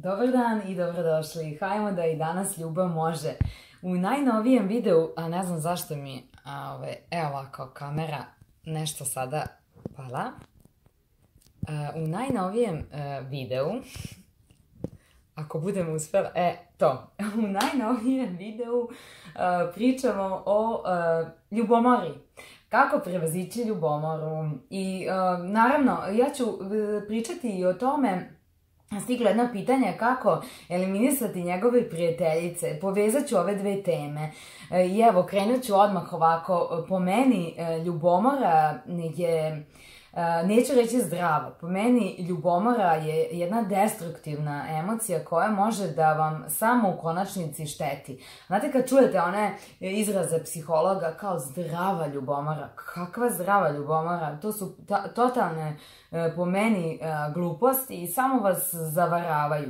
Dobar dan i dobrodošli. Hajmo da i danas ljubav može. U najnovijem videu, a ne znam zašto mi, evo ovako, kamera nešto sada pala. U najnovijem videu, ako budem uspjela, u najnovijem videu pričamo o ljubomori. Kako prevazići ljubomoru. I naravno, ja ću pričati i o tome. Stiglo jedno pitanje kako eliminisati njegove prijateljice. Povezat ću ove dve teme. I evo, krenut ću odmah ovako. Po meni ljubomora je, neću reći zdrava, po meni ljubomora je jedna destruktivna emocija koja može da vam samo u konačnici šteti. Znate kad čujete one izraze psihologa kao zdrava ljubomora, kakva zdrava ljubomora, to su totalne po meni gluposti i samo vas zavaravaju.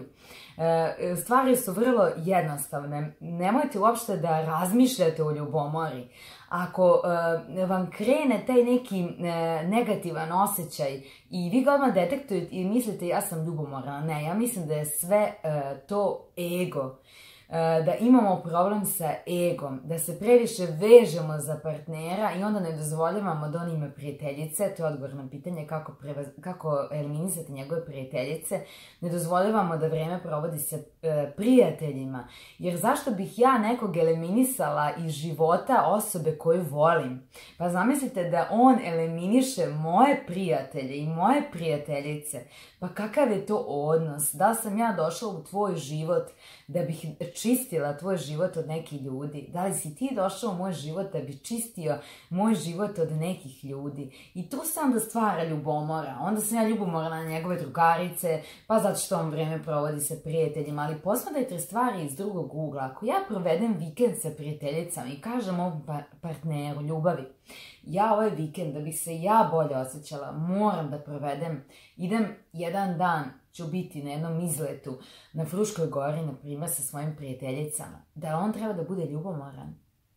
Stvari su vrlo jednostavne. Nemojte uopšte da razmišljate o ljubomori. Ako vam krene taj neki negativan osjećaj i vi ga odmah detektujete i mislite ja sam ljubomorna, ne, ja mislim da je sve to ego. Da imamo problem sa egom, da se previše vežemo za partnera i onda ne dozvoljavamo da on ima prijateljice. To je odgovor na pitanje kako eliminisati njegove prijateljice. Ne dozvoljavamo da vreme provodi sa prijateljima. Jer zašto bih ja nekog eliminisala iz života osobe koju volim? Pa zamislite da on eliminiše moje prijatelje i moje prijateljice. Pa kakav je to odnos? Da li sam ja došla u tvoj život da bih čistila tvoj život od nekih ljudi? Da li si ti došao u moj život da bi čistio moj život od nekih ljudi? I tu se onda stvara ljubomora. Onda sam ja ljubomorna na njegove drugarice, pa zato što on vreme provodi sa prijateljima. Ali posmatrajte stvari iz drugog ugla. Ako ja provedem vikend sa prijateljicama i kažem mom partneru, ljubavi, ja ovaj vikend, da bih se ja bolje osjećala, moram da provedem, idem jedan dan, ću biti na jednom izletu na Fruškoj gori, na primjer, sa svojim prijateljicama, da on treba da bude ljubomoran.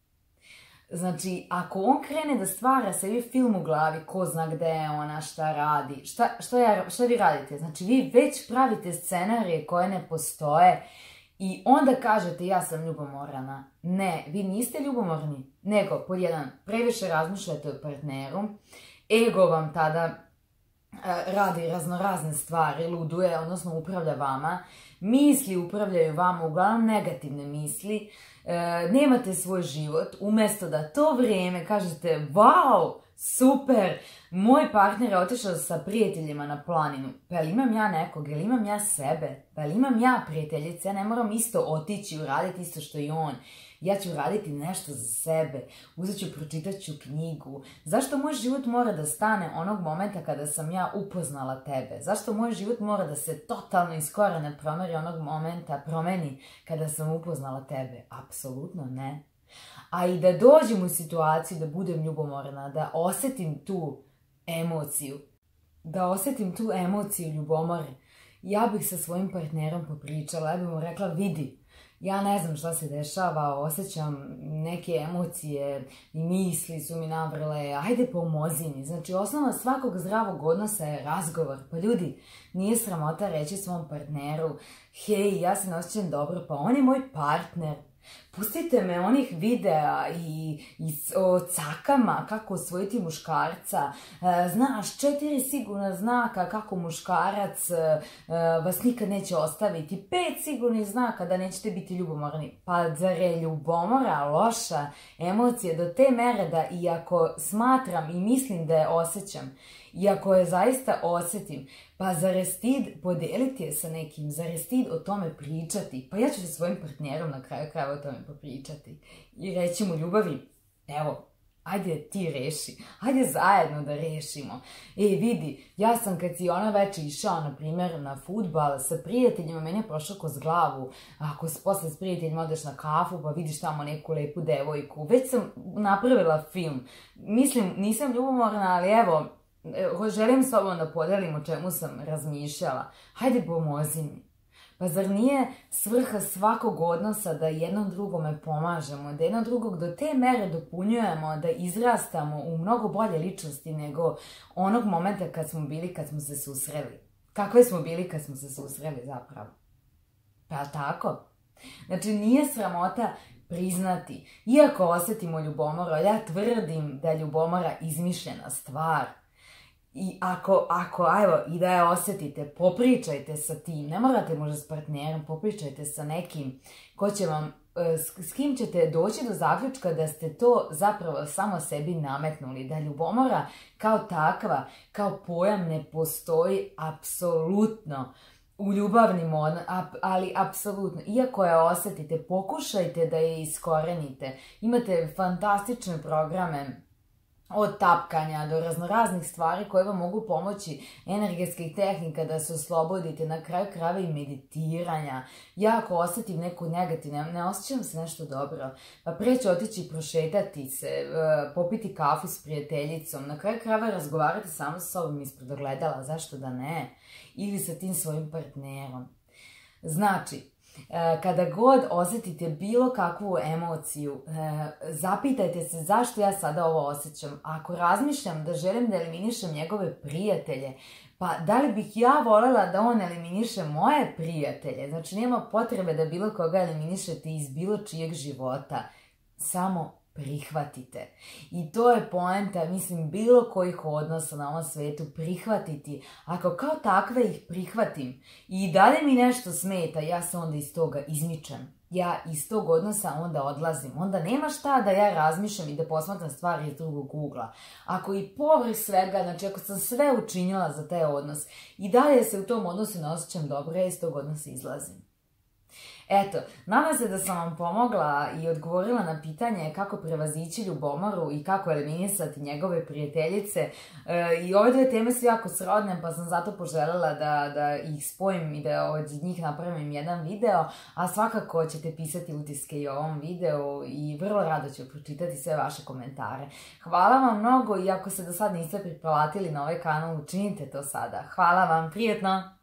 Znači, ako on krene da stvara sebi film u glavi, ko zna gde je ona, šta radi, šta vi radite? Znači, vi već pravite scenarije koje ne postoje i onda kažete ja sam ljubomorana. Ne, vi niste ljubomorni, nego pod jedan, previše razmišljate o partneru, ego vam tada radi raznorazne stvari, luduje, odnosno upravlja vama, misli upravljaju vama, uglavnom negativne misli, nemate svoj život, umjesto da to vrijeme kažete wow, super, moj partner je otišao sa prijateljima na planinu, pa jel imam ja nekog, jel imam ja sebe, pa jel imam ja prijateljice, ja ne moram isto otići i uraditi isto što i on. Ja ću raditi nešto za sebe, uzet ću, pročitat ću knjigu. Zašto moj život mora da stane onog momenta kada sam ja upoznala tebe? Zašto moj život mora da se totalno iz korena promeni kada sam upoznala tebe? Apsolutno ne. A i da dođem u situaciju da budem ljubomorna, da osjetim tu emociju ljubomore, ja bih sa svojim partnerom popričala, ja bih mu rekla vidi, ja ne znam šta se dešava, osjećam neke emocije i misli su mi navrle, ajde pomozi mi. Znači, osnova svakog zdravog odnosa je razgovor. Pa ljudi, nije sramota reći svom partneru, hej, ja se ne osjećam dobro, pa on je moj partner. Pustite me onih videa i o cakama, kako osvojiti muškarca. Znaš, 4 sigurna znaka kako muškarac vas nikad neće ostaviti. 5 sigurnih znaka da nećete biti ljubomorni. Pa zar je ljubomora loša emocija do te mere da iako smatram i mislim da je osjećam, iako je zaista osjetim, pa zar je stid podeliti je sa nekim, zar je stid o tome pričati? Pa ja ću sa svojim partnerom na kraju krajeva o tome popričati i reći mu ljubavi, evo, ajde ti reši, ajde zajedno da rešimo. Vidi, ja sam kad si ona večer išao, na primjer, na fudbal sa prijateljima, meni je prošao kroz glavu, ako posle s prijateljima odeš na kafu pa vidiš tamo neku lepu devojku, već sam napravila film. Mislim, nisam ljubomorna, ali evo, želim s tobom da podelim o čemu sam razmišljala. Hajde pomozi mi. Pa zar nije svrha svakog odnosa da jednom drugome pomažemo, da jednom drugog do te mere dopunjujemo, da izrastamo u mnogo bolje ličnosti nego onog momenta kad smo bili, kad smo se susreli? Kakve smo bili kad smo se susreli zapravo? Pa tako? Znači, nije sramota priznati. Iako osjetimo ljubomoru, ja tvrdim da je ljubomora izmišljena stvar. I evo, i da je osjetite, popričajte sa tim. Ne morate možda s partnerom, popričajte sa nekim ko će vam, s kim ćete doći do zaključka da ste to zapravo samo sebi nametnuli. Da ljubomora kao takva, kao pojam ne postoji apsolutno u ljubavnim odnosima, ali apsolutno, iako je osjetite, pokušajte da je iskorenite. Imate fantastične programe od tapkanja do raznoraznih stvari koje vam mogu pomoći, energetskih tehnika da se oslobodite, na kraju krajeva i meditiranja. Ja ako osjetim neku negativnu, ne osjećam se nešto dobro, pa pre ću otići prošetati se, popiti kafu s prijateljicom, na kraju krajeva razgovarati samo sa sobom ispred ogledala, zašto da ne, ili sa tim svojim partnerom. Znači, kada god osjetite bilo kakvu emociju, zapitajte se zašto ja sada ovo osjećam. Ako razmišljam da želim da eliminišem njegove prijatelje, pa da li bih ja voljela da on eliminiše moje prijatelje? Znači, nema potrebe da bilo koga eliminišete iz bilo čijeg života. Samo prihvatite. I to je poenta, mislim, bilo kojih odnosa na ovom svetu, prihvatiti. Ako kao takve ih prihvatim i dalje mi nešto smeta, ja se onda iz toga izmičem. Ja iz tog odnosa onda odlazim. Onda nema šta da ja razmišljam i da posmatram stvari iz drugog ugla. Ako i povrh svega, znači ako sam sve učinila za taj odnos i dalje se u tom odnosu ne osjećam dobro, ja iz tog odnosa izlazim. Eto, nadam se da sam vam pomogla i odgovorila na pitanje kako prevazići ljubomoru i kako eliminisati njegove prijateljice. I ove dve teme su jako srodne, pa sam zato poželjela da ih spojim i da od njih napravim jedan video, a svakako ćete pisati utiske i o ovom videu i vrlo rado ću pročitati sve vaše komentare. Hvala vam mnogo i ako se do sad niste pretplatili na ovaj kanal, učinite to sada. Hvala vam, prijetno!